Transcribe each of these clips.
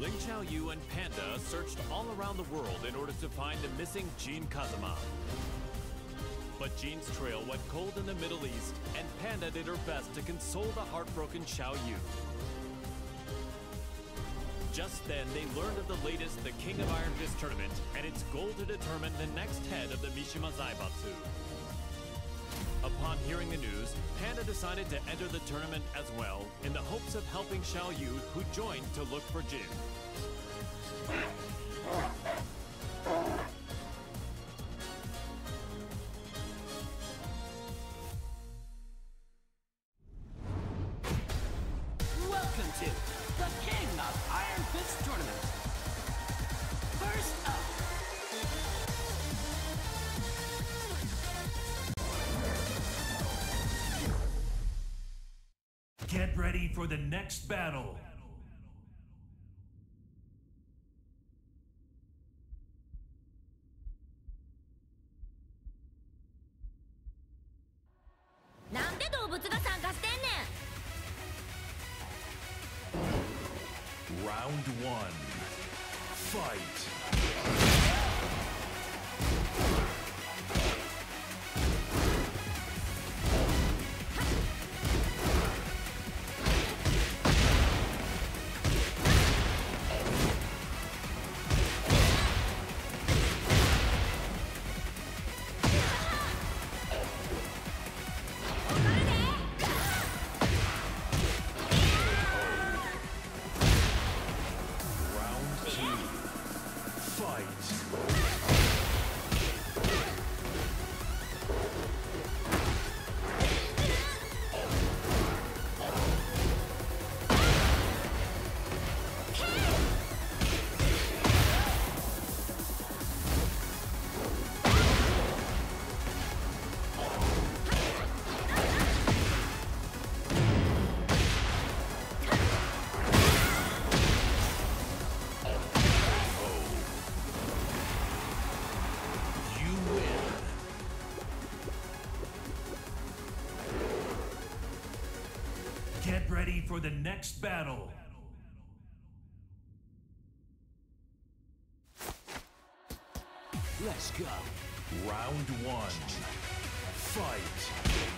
Xiaoyu and Panda searched all around the world in order to find the missing Jin Kazama. But Jin's trail went cold in the Middle East, and Panda did her best to console the heartbroken Xiaoyu. Just then, they learned of the latest The King of Iron Fist tournament and its goal to determine the next head of the Mishima Zaibatsu. Upon hearing the news, Panda decided to enter the tournament as well, in the hopes of helping Xiaoyu, who joined to look for Jin. Welcome to the King of Iron Fist tournament. First up, get ready for the next battle. Round one. Fight. Get ready for the next battle. let's go. Round one. Fight.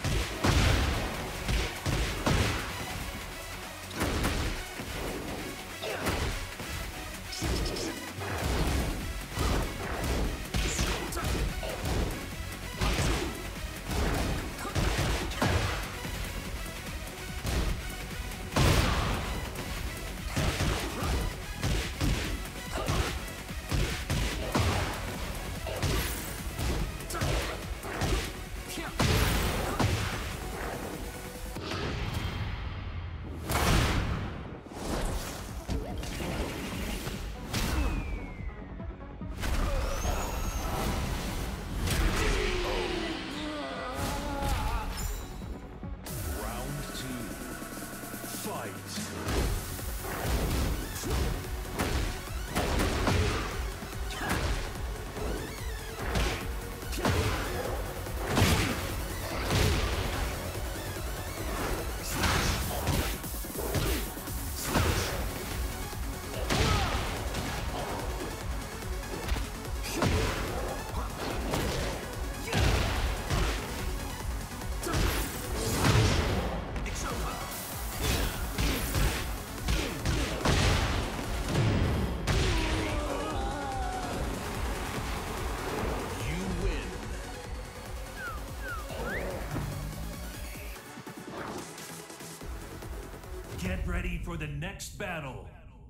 Get ready for the next battle.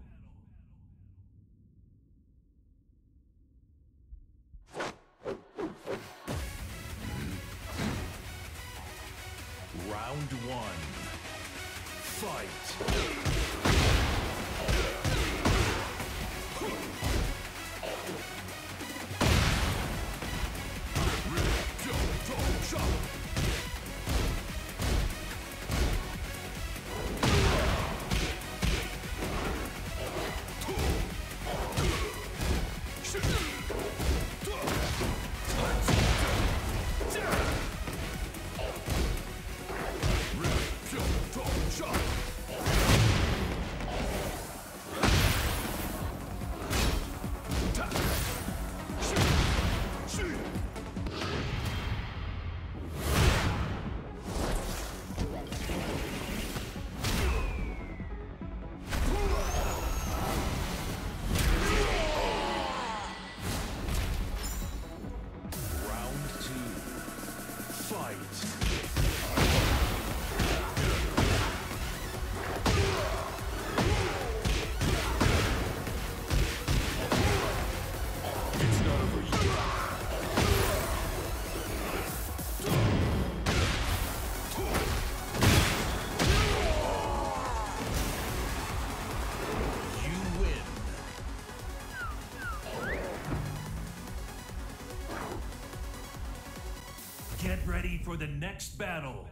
Round one. Fight. for the next battle.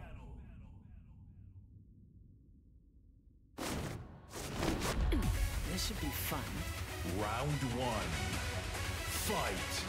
This should be fun. Round one. Fight.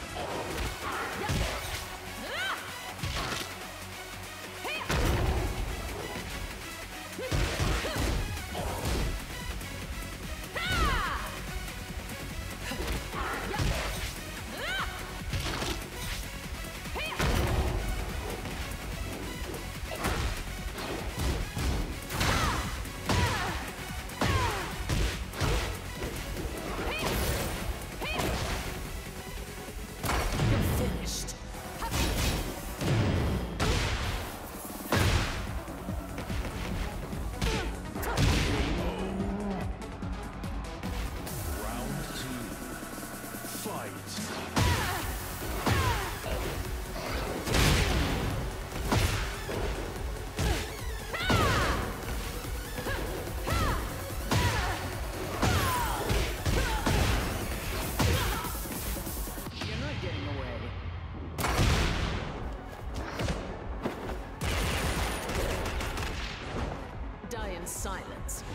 Silence.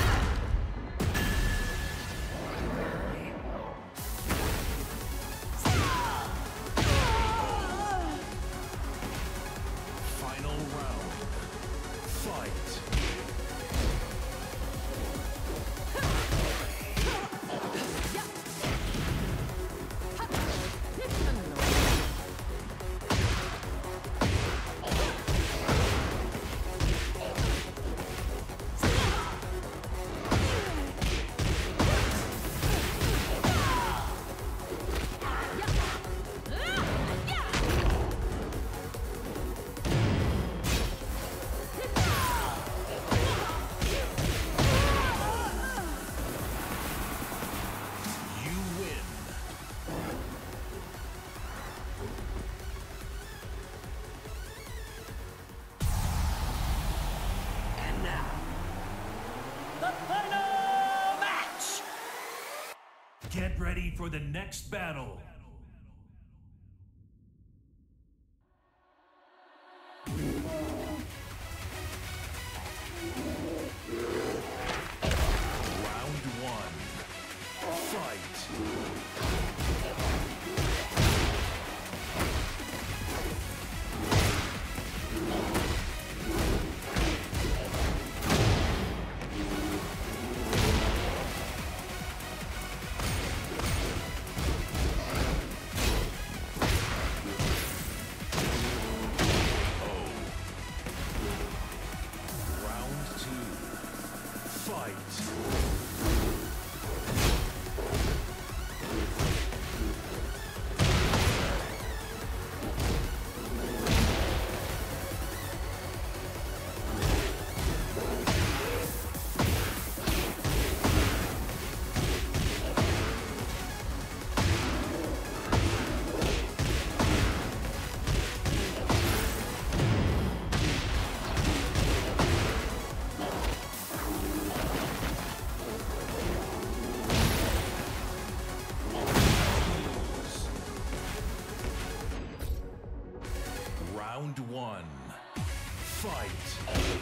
Final round. Fight. Get ready for the next battle. Round one. Fight. Round one. Fight.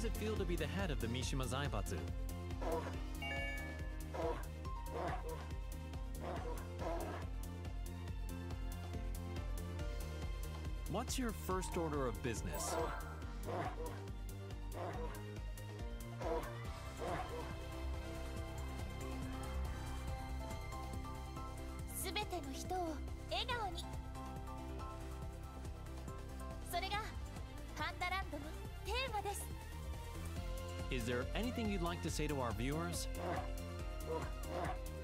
does it feel to be the head of the Mishima Zaibatsu? What's your first order of business? すべての人を笑顔に。それがパンダランドのテーマです。 Is there anything you'd like to say to our viewers?